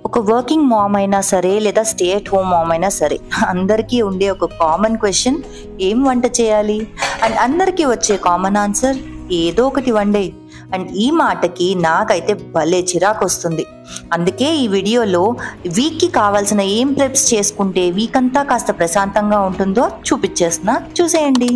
ఒక working ma'am అయినా సరే లేదా స్టే అట్ హోమ్ మామ్ అయినా సరే అందరికీ ఉండే ఒక కామన్ క్వశ్చన్, ఏం వంట చేయాలి? అండ్ అందరికీ వచ్చే కామన్ ఆన్సర్, ఏదో ఒకటి వండే. అండ్ ఈ మాటకి నాకైతే భలే చిరాకు వస్తుంది. అందుకే ఈ వీడియోలో వీక్కి కావాల్సిన ఏం ప్రెప్స్ చేసుకుంటే వీక్ అంతా కాస్త ప్రశాంతంగా ఉంటుందో చూపించేస్తున్నా, చూసేయండి.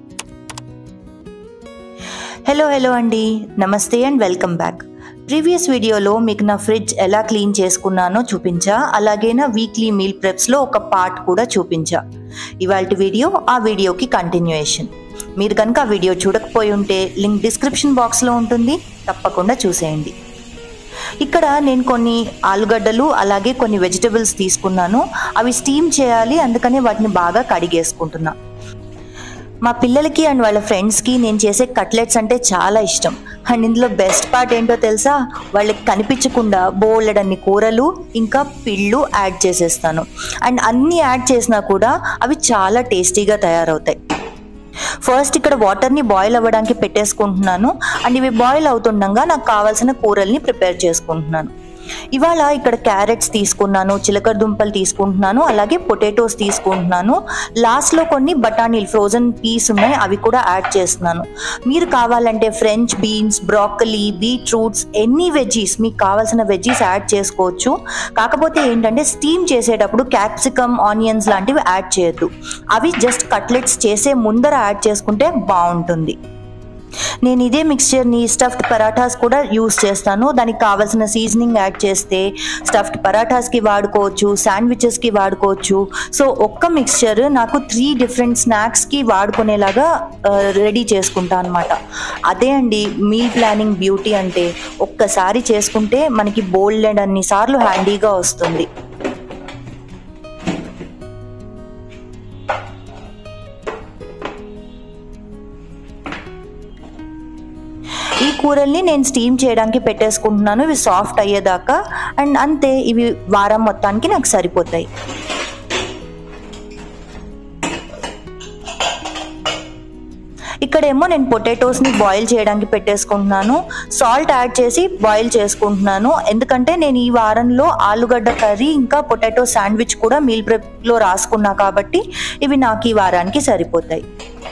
హలో అండి, నమస్తే అండ్ వెల్కమ్ బ్యాక్. ప్రీవియస్ వీడియోలో మీకు నా ఫ్రిడ్జ్ ఎలా క్లీన్ చేసుకున్నానో చూపించా, అలాగే నా వీక్లీ మీల్ ప్రెప్స్లో ఒక పార్ట్ కూడా చూపించా. ఇవాల్టి వీడియో ఆ వీడియోకి కంటిన్యూయేషన్. మీరు కనుక ఆ వీడియో చూడకపోయి ఉంటే లింక్ డిస్క్రిప్షన్ బాక్స్లో ఉంటుంది, తప్పకుండా చూసేయండి. ఇక్కడ నేను కొన్ని ఆలుగడ్డలు అలాగే కొన్ని వెజిటబుల్స్ తీసుకున్నాను. అవి స్టీమ్ చేయాలి, అందుకని వాటిని బాగా కడిగేసుకుంటున్నా. మా పిల్లలకి అండ్ వాళ్ళ ఫ్రెండ్స్కి నేను చేసే కట్లెట్స్ అంటే చాలా ఇష్టం. అండ్ ఇందులో బెస్ట్ పార్ట్ ఏంటో తెలుసా? వాళ్ళకి కనిపించకుండా బోలెడన్ని కూరలు ఇంకా పిళ్ళు యాడ్ చేసేస్తాను. అండ్ అన్నీ యాడ్ చేసినా కూడా అవి చాలా టేస్టీగా తయారవుతాయి. ఫస్ట్ ఇక్కడ వాటర్ని బాయిల్ అవ్వడానికి పెట్టేసుకుంటున్నాను. అండ్ ఇవి బాయిల్ అవుతుండగా నాకు కావాల్సిన కూరల్ని ప్రిపేర్ చేసుకుంటున్నాను. ఇవాళ ఇక్కడ క్యారెట్స్ తీసుకున్నాను, చిలకడ దుంపలు తీసుకుంటున్నాను, అలాగే పొటాటోస్ తీసుకుంటున్నాను. లాస్ట్లో కొన్ని బఠానీలు ఫ్రోజన్ పీస్ ఉన్నాయి, అవి కూడా యాడ్ చేస్తున్నాను. మీరు కావాలంటే ఫ్రెంచ్ బీన్స్, బ్రాకలీ, బీట్రూట్స్, ఎన్ని వెజ్జీస్ మీకు కావాల్సిన వెజ్జీస్ యాడ్ చేసుకోవచ్చు. కాకపోతే ఏంటంటే స్టీమ్ చేసేటప్పుడు క్యాప్సికమ్, ఆనియన్స్ లాంటివి యాడ్ చేయొద్దు. అవి జస్ట్ కట్లెట్స్ చేసే ముందర యాడ్ చేసుకుంటే బాగుంటుంది. నేను ఇదే మిక్స్చర్ని స్టఫ్డ్ పరాఠాస్ కూడా యూస్ చేస్తాను. దానికి కావాల్సిన సీజనింగ్ యాడ్ చేస్తే స్టఫ్డ్ పరాఠాస్కి వాడుకోవచ్చు, శాండ్విచెస్కి వాడుకోవచ్చు. సో ఒక్క మిక్స్చర్ నాకు 3 డిఫరెంట్ స్నాక్స్కి వాడుకునేలాగా రెడీ చేసుకుంటాను అనమాట. అదే అండి మీల్ ప్లానింగ్ బ్యూటీ అంటే. ఒక్కసారి చేసుకుంటే మనకి బోల్డ్ అన్ని సార్లు హ్యాండీగా వస్తుంది. ఈ కూరల్ని నేను స్టీమ్ చేయడానికి పెట్టేసుకుంటున్నాను, ఇవి సాఫ్ట్ అయ్యేదాకా. అండ్ అంతే, ఇవి వారం మొత్తానికి నాకు సరిపోతాయి. ఇక్కడేమో నేను పొటాటోస్ని బాయిల్ చేయడానికి పెట్టేసుకుంటున్నాను. సాల్ట్ యాడ్ చేసి బాయిల్ చేసుకుంటున్నాను, ఎందుకంటే నేను ఈ వారంలో ఆలుగడ్డ కర్రీ ఇంకా పొటాటో శాండ్విచ్ కూడా మీల్ ప్రెప్లో రాసుకున్నా కాబట్టి ఇవి నాకు ఈ వారానికి సరిపోతాయి.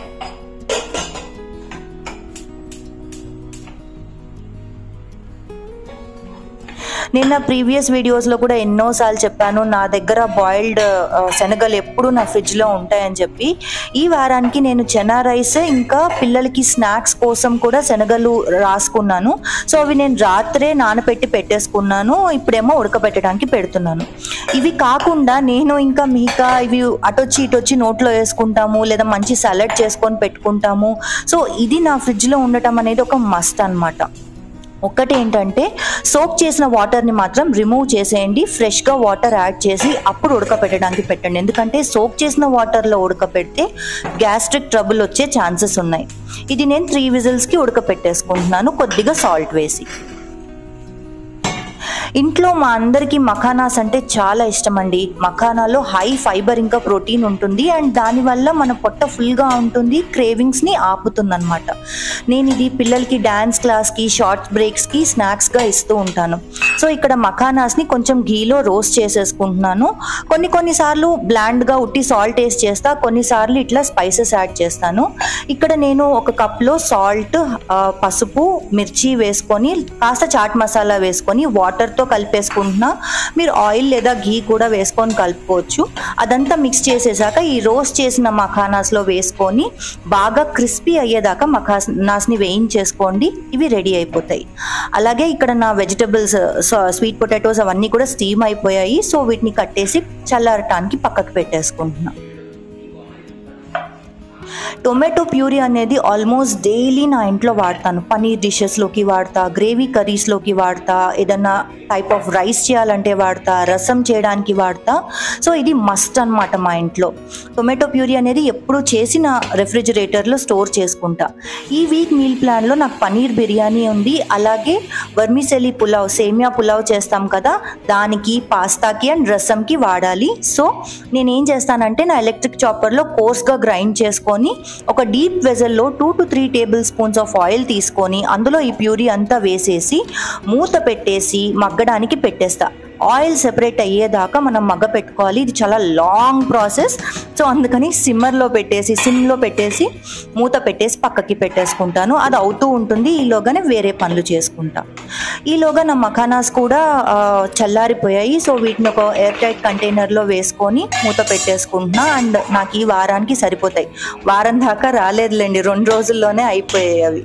నేను నా ప్రీవియస్ వీడియోస్లో కూడా ఎన్నోసార్లు చెప్పాను, నా దగ్గర బాయిల్డ్ శనగలు ఎప్పుడు నా ఫ్రిడ్జ్లో ఉంటాయని చెప్పి. ఈ వారానికి నేను చెనా రైస్ ఇంకా పిల్లలకి స్నాక్స్ కోసం కూడా శనగలు రాసుకున్నాను. సో అవి నేను రాత్రే నానబెట్టి పెట్టేసుకున్నాను, ఇప్పుడేమో ఉడకబెట్టడానికి పెడుతున్నాను. ఇవి కాకుండా నేను ఇంకా మిగతా ఇవి అటొచ్చి ఇటొచ్చి నోట్లో వేసుకుంటాము, లేదా మంచి సలాడ్ చేసుకొని పెట్టుకుంటాము. సో ఇది నా ఫ్రిడ్జ్లో ఉండటం అనేది ఒక మస్ట్ అనమాట. ఒక్కటి ఏంటంటే సోక్ చేసిన వాటర్ని మాత్రం రిమూవ్ చేసేయండి, ఫ్రెష్గా వాటర్ యాడ్ చేసి అప్పుడు ఉడకపెట్టడానికి పెట్టండి. ఎందుకంటే సోక్ చేసిన వాటర్లో ఉడకపెడితే గ్యాస్ట్రిక్ ట్రబుల్ వచ్చే ఛాన్సెస్ ఉన్నాయి. ఇది నేను 3 విజిల్స్కి ఉడకపెట్టేసుకుంటున్నాను, కొద్దిగా సాల్ట్ వేసి. ఇంట్లో మా అందరికీ మఖానాస్ అంటే చాలా ఇష్టం అండి. మఖానాలో హై ఫైబర్ ఇంకా ప్రోటీన్ ఉంటుంది, అండ్ దానివల్ల మన పొట్ట ఫుల్గా ఉంటుంది, క్రేవింగ్స్ని ఆపుతుంది అనమాట. నేను ఇది పిల్లలకి డ్యాన్స్ క్లాస్కి, షార్ట్ బ్రేక్స్కి స్నాక్స్గా ఇస్తూ ఉంటాను. సో ఇక్కడ మఖానాస్ని కొంచెం ఘీలో రోస్ట్ చేసేసుకుంటున్నాను. కొన్నిసార్లు బ్లాండ్గా ఉట్టి సాల్ట్ వేసి చేస్తా, కొన్నిసార్లు ఇట్లా స్పైసెస్ యాడ్ చేస్తాను. ఇక్కడ నేను ఒక కప్లో సాల్ట్, పసుపు, మిర్చి వేసుకొని కాస్త చాట్ మసాలా వేసుకొని వాటర్తో కలిపేసుకుంటున్నా. మీరు ఆయిల్ లేదా ఘీ కూడా వేసుకొని కలుపుకోవచ్చు. అదంతా మిక్స్ చేసేసాక ఈ రోస్ట్ చేసిన మఖానాస్లో వేసుకొని బాగా క్రిస్పీ అయ్యేదాకా మఖానాస్ని వేయించేసుకోండి. ఇవి రెడీ అయిపోతాయి. అలాగే ఇక్కడ నా వెజిటబుల్స్, స్వీట్ పొటాటోస్ అవన్నీ కూడా స్టీమ్ అయిపోయాయి. సో వీటిని కట్టేసి చల్లారటానికి పక్కకు పెట్టేసుకుంటున్నా. టొమాటో ప్యూరీ అనేది ఆల్మోస్ట్ డైలీ నా ఇంట్లో వాడతాను. పనీర్ డిషెస్లోకి వాడతా, గ్రేవీ కర్రీస్లోకి వాడతా, ఏదన్నా టైప్ ఆఫ్ రైస్ చేయాలంటే వాడతా, రసం చేయడానికి వాడతా. సో ఇది మస్ట్ అనమాట మా ఇంట్లో. టొమాటో ప్యూరీ అనేది ఎప్పుడు చేసిన రెఫ్రిజిరేటర్లో స్టోర్ చేసుకుంటా. ఈ వీక్ మీల్ ప్లాన్లో నాకు పనీర్ బిర్యానీ ఉంది, అలాగే వర్మిసెలి పులావ్, సేమియా పులావ్ చేస్తాం కదా, దానికి, పాస్తాకి అండ్ రసంకి వాడాలి. సో నేనేం చేస్తానంటే నా ఎలక్ట్రిక్ చాపర్లో కోర్స్గా గ్రైండ్ చేసుకొని ఒక డీప్ వెజల్లో 2 to 3 tablespoons of oil తీసుకొని అందులో ఈ ప్యూరీ అంతా వేసేసి మూత పెట్టేసి మగ్గడానికి పెట్టేస్తా. ఆయిల్ సెపరేట్ అయ్యేదాకా మనం మగ్గ పెట్టుకోవాలి. ఇది చాలా లాంగ్ ప్రాసెస్. సో అందుకని సిమ్లో పెట్టేసి మూత పెట్టేసి పక్కకి పెట్టేసుకుంటాను. అది అవుతూ ఉంటుంది, ఈలోగానే వేరే పనులు చేసుకుంటా. ఈలోగా నా మఖానాస్ కూడా చల్లారిపోయాయి. సో వీటిని ఒక ఎయిర్ టైట్ కంటైనర్లో వేసుకొని మూత పెట్టేసుకుంటున్నా. అండ్ నాకు ఈ వారానికి సరిపోతాయి. వారం దాకా రాలేదులేండి, 2 రోజుల్లోనే అయిపోయాయి అవి.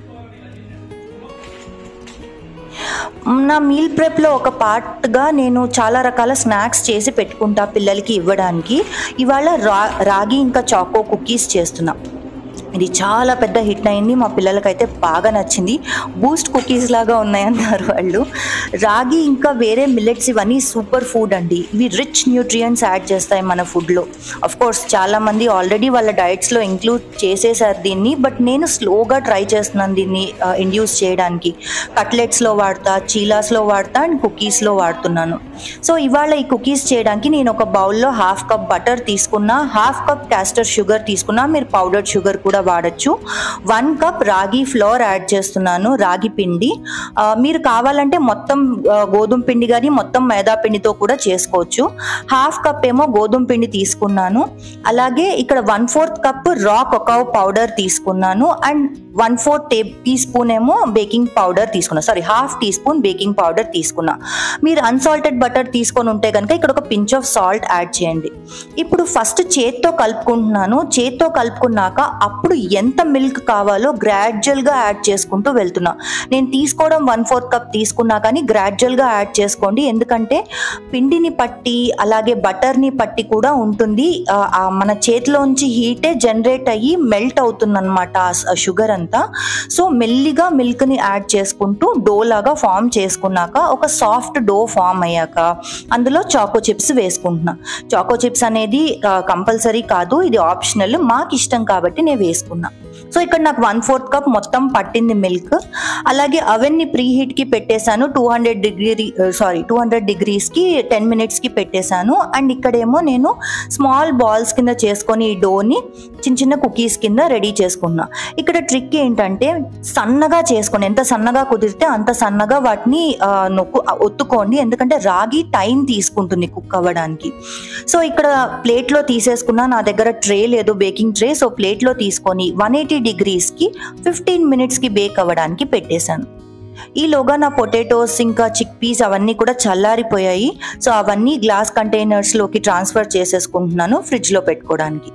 నా మీల్ ప్రెప్లో ఒక పార్ట్గా నేను చాలా రకాల స్నాక్స్ చేసి పెట్టుకుంటా పిల్లలకి ఇవ్వడానికి. ఇవాళ రాగి ఇంకా చాకో కుకీస్ చేస్తున్నా. ఇది చాలా పెద్ద హిట్ అయింది, మా పిల్లలకైతే బాగా నచ్చింది. బూస్ట్ కుకీస్ లాగా ఉన్నాయన్నారు వాళ్ళు. రాగి ఇంకా వేరే మిల్లెట్స్ ఇవన్నీ సూపర్ ఫుడ్ అండి. ఇవి రిచ్ న్యూట్రియంట్స్ యాడ్ చేస్తాయి మన ఫుడ్లో. అఫ్ కోర్స్ చాలామంది ఆల్రెడీ వాళ్ళ డైట్స్లో ఇంక్లూడ్ చేసేసారు దీన్ని, బట్ నేను స్లోగా ట్రై చేస్తున్నాను దీన్ని ఇండ్యూస్ చేయడానికి. కట్లెట్స్లో వాడతా, చీలాస్లో వాడతా అండ్ కుకీస్లో వాడుతున్నాను. సో ఇవాళ ఈ కుకీస్ చేయడానికి నేను ఒక బౌల్లో 1/2 కప్ బటర్ తీసుకున్నా, 1/2 కప్ క్యాస్టర్ షుగర్ తీసుకున్నా, మీరు పౌడర్డ్ షుగర్ కూడా వాడచ్చు. 1 కప్ రాగి ఫ్లోర్ యాడ్ చేస్తున్నాను, రాగి పిండి. మీరు కావాలంటే మొత్తం గోధుమ పిండి కానీ మొత్తం మైదా పిండితో కూడా చేసుకోవచ్చు. 1/2 కప్ ఏమో గోధుమ పిండి తీసుకున్నాను. అలాగే ఇక్కడ 1/4 కప్ రా కోకో పౌడర్ తీసుకున్నాను అండ్ 1/4 టీ స్పూన్ ఏమో బేకింగ్ పౌడర్ తీసుకున్నా, sorry 1/2 teaspoon baking powder తీసుకున్నా. మీరు అన్సాల్టెడ్ బటర్ తీసుకొని ఉంటే కనుక ఇక్కడ ఒక పించ్ ఆఫ్ సాల్ట్ యాడ్ చేయండి. ఇప్పుడు ఫస్ట్ చేత్తో కలుపుకుంటున్నాను. చేత్తో కలుపుకున్నాక అప్పుడు ఎంత మిల్క్ కావాలో గ్రాడ్యువల్గా యాడ్ చేసుకుంటూ వెళ్తున్నా. నేను తీసుకోవడం 1/4 కప్ తీసుకున్నా, కానీ గ్రాడ్యువల్గా యాడ్ చేసుకోండి. ఎందుకంటే పిండిని పట్టి అలాగే బటర్ని పట్టి కూడా ఉంటుంది. మన చేతిలోంచి హీటే జనరేట్ అయ్యి మెల్ట్ అవుతుంది అనమాట షుగర్ అంతా. సో మెల్లిగా మిల్క్ని యాడ్ చేసుకుంటూ డో లాగా ఫామ్ చేసుకున్నాక, ఒక సాఫ్ట్ డో ఫామ్ అయ్యాక అందులో చాకో చిప్స్ వేసుకుంటున్నా. చాకో చిప్స్ అనేది కంపల్సరీ కాదు, ఇది ఆప్షనల్. మాకు ఇష్టం కాబట్టి నేను వేసుకున్నా. సో ఇక్కడ నాకు 1/4 కప్ మొత్తం పట్టింది మిల్క్. అలాగే అవెన్ని ప్రీ హీట్కి పెట్టేశాను. 200 డిగ్రీస్కి 10 మినిట్స్కి పెట్టేశాను. అండ్ ఇక్కడేమో నేను స్మాల్ బాల్స్ కింద చేసుకొని ఈ డోని చిన్న చిన్న కుకీస్ కింద రెడీ చేసుకున్నా. ఇక్కడ ట్రిక్ ఏంటంటే సన్నగా చేసుకోండి, ఎంత సన్నగా కుదిరితే అంత సన్నగా వాటిని ఒత్తుకోండి. ఎందుకంటే రాగి టైం తీసుకుంటుంది కుక్ అవ్వడానికి. సో ఇక్కడ ప్లేట్లో తీసేసుకున్నా, నా దగ్గర ట్రే లేదు, బేకింగ్ ట్రే. సో ప్లేట్లో తీసుకొని 180 డిగ్రీస్కి 15 మినిట్స్కి బేక్ అవ్వడానికి పెట్టేశాను. ఈలోగా నా పొటాటోస్ ఇంకా చిక్ పీస్ అవన్నీ కూడా చల్లారిపోయాయి. సో అవన్నీ గ్లాస్ కంటైనర్స్లోకి ట్రాన్స్ఫర్ చేసేసుకుంటున్నాను ఫ్రిడ్జ్లో పెట్టుకోవడానికి.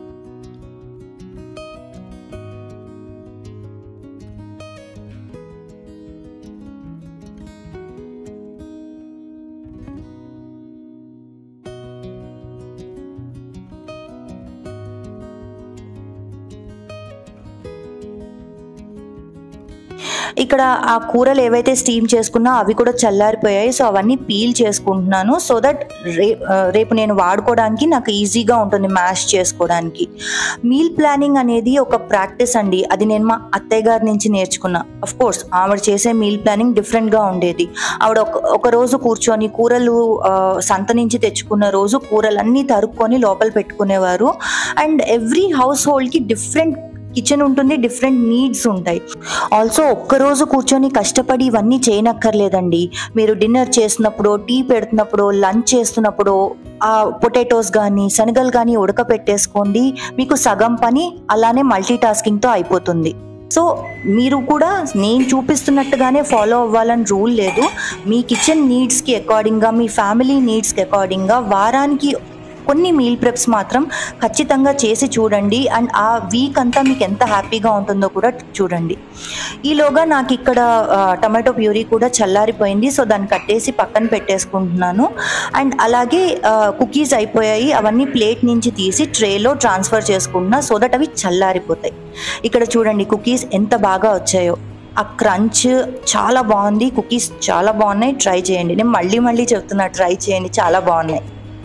ఇక్కడ ఆ కూరలు ఏవైతే స్టీమ్ చేసుకున్నా అవి కూడా చల్లారిపోయాయి. సో అవన్నీ పీల్ చేసుకుంటున్నాను, సో దట్ రేపు నేను వాడుకోవడానికి నాకు ఈజీగా ఉంటుంది మ్యాష్ చేసుకోవడానికి. మీల్ ప్లానింగ్ అనేది ఒక ప్రాక్టీస్ అండి. అది నేను మా అత్తయ్య గారి నుంచి నేర్చుకున్నా. అఫ్ కోర్స్ ఆవిడ చేసే మీల్ ప్లానింగ్ డిఫరెంట్గా ఉండేది. ఆవిడ ఒక రోజు కూర్చొని కూరలు సంత నుంచి తెచ్చుకున్న రోజు కూరలన్నీ తరుక్కొని లోపల పెట్టుకునేవారు. అండ్ ఎవ్రీ హౌస్ హోల్డ్కి డిఫరెంట్ కిచెన్ ఉంటుంది, డిఫరెంట్ నీడ్స్ ఉంటాయి. ఆల్సో ఒక్కరోజు కూర్చొని కష్టపడి ఇవన్నీ చేయనక్కర్లేదండి. మీరు డిన్నర్ చేసినప్పుడు, టీ పెడుతున్నప్పుడు, లంచ్ చేస్తున్నప్పుడు పొటాటోస్ కానీ శనగలు కానీ ఉడకపెట్టేసుకోండి. మీకు సగం పని అలానే మల్టీ టాస్కింగ్తో అయిపోతుంది. సో మీరు కూడా నేను చూపిస్తున్నట్టుగానే ఫాలో అవ్వాలని రూల్ లేదు. మీ కిచెన్ నీడ్స్కి అకార్డింగ్గా, మీ ఫ్యామిలీ నీడ్స్కి అకార్డింగ్గా వారానికి కొన్ని మీల్ ప్రెప్స్ మాత్రం ఖచ్చితంగా చేసి చూడండి. అండ్ ఆ వీక్ అంతా మీకు ఎంత హ్యాపీగా ఉంటుందో కూడా చూడండి. ఈలోగా నాకు ఇక్కడ టమాటో ప్యూరీ కూడా చల్లారిపోయింది. సో దాన్ని కట్టేసి పక్కన పెట్టేసుకుంటున్నాను. అండ్ అలాగే కుకీస్ అయిపోయాయి, అవన్నీ ప్లేట్ నుంచి తీసి ట్రేలో ట్రాన్స్ఫర్ చేసుకుంటున్నా, సో దట్ అవి చల్లారిపోతాయి. ఇక్కడ చూడండి కుకీస్ ఎంత బాగా వచ్చాయో. ఆ క్రంచ్ చాలా బాగుంది, కుకీస్ చాలా బాగున్నాయి. ట్రై చేయండి, నేను మళ్ళీ చెప్తున్నా, ట్రై చేయండి, చాలా బాగున్నాయి.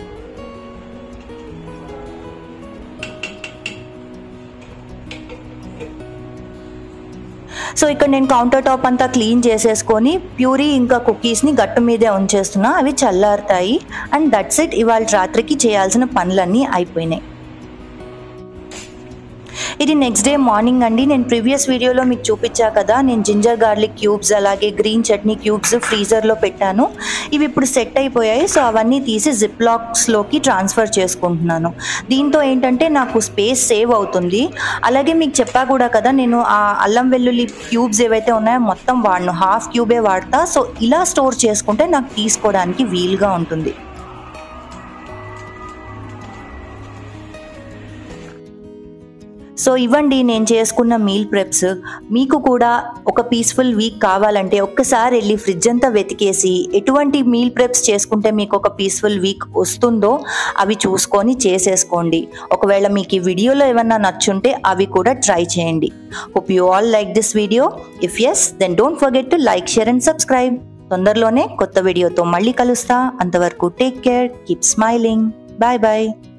సో ఇక్కడ నేను కౌంటర్ టాప్ అంతా క్లీన్ చేసేసుకొని ప్యూరీ ఇంకా కుకీస్ని గట్టు మీదే ఉంచేస్తున్నా. అవి చల్లారుతాయి. అండ్ దట్స్ ఇట్, ఇవాళ రాత్రికి చేయాల్సిన పనులన్నీ అయిపోయినాయి. ఇది నెక్స్ట్ డే మార్నింగ్ అండి. నేను ప్రీవియస్ వీడియోలో మీకు చూపించా కదా, నేను జింజర్ గార్లిక్ క్యూబ్స్ అలాగే గ్రీన్ చట్నీ క్యూబ్స్ ఫ్రీజర్లో పెట్టాను. ఇవి ఇప్పుడు సెట్ అయిపోయాయి. సో అవన్నీ తీసి జిప్ లాక్స్లోకి ట్రాన్స్ఫర్ చేసుకుంటున్నాను. దీంతో ఏంటంటే నాకు స్పేస్ సేవ్ అవుతుంది. అలాగే మీకు చెప్పా కూడా కదా, నేను ఆ అల్లం వెల్లుల్లి క్యూబ్స్ ఏవైతే ఉన్నాయో మొత్తం వాడను, హాఫ్ క్యూబే వాడతా. సో ఇలా స్టోర్ చేసుకుంటే నాకు తీసుకోవడానికి వీలుగా ఉంటుంది. సో ఇవ్వండి నేను చేసుకున్న మీల్ ప్రెప్స్. మీకు కూడా ఒక పీస్ఫుల్ వీక్ కావాలంటే ఒక్కసారి వెళ్ళి ఫ్రిడ్జ్ అంతా వెతికేసి ఎటువంటి మీల్ ప్రెప్స్ చేసుకుంటే మీకు ఒక పీస్ఫుల్ వీక్ వస్తుందో అవి చూసుకొని చేసేసుకోండి. ఒకవేళ మీకు ఈ వీడియోలో ఏమన్నా నచ్చుంటే అవి కూడా ట్రై చేయండి. Hope you all like this video. If yes then don't forget to like, share and subscribe. తొందరలోనే కొత్త వీడియోతో మళ్ళీ కలుస్తా. అంతవరకు take care, keep smiling. Bye bye.